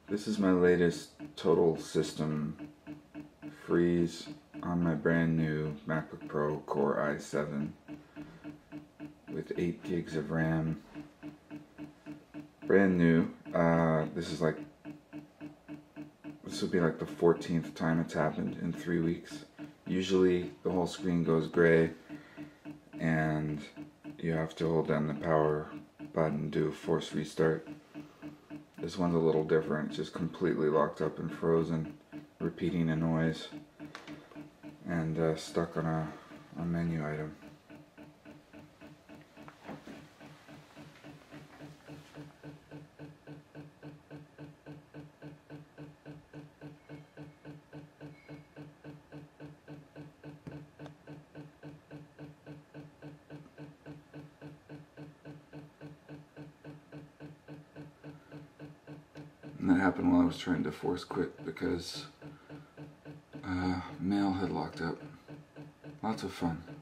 This is my latest total system freeze on my brand new Macbook Pro Core i7 with 8 gigs of RAM. Brand new. This will be like the 14th time it's happened in 3 weeks. Usually the whole screen goes gray and you have to hold down the power button, do a force restart. This one's a little different, it's just completely locked up and frozen, repeating a noise, and stuck on a menu item. And that happened while I was trying to force quit because mail had locked up. Lots of fun.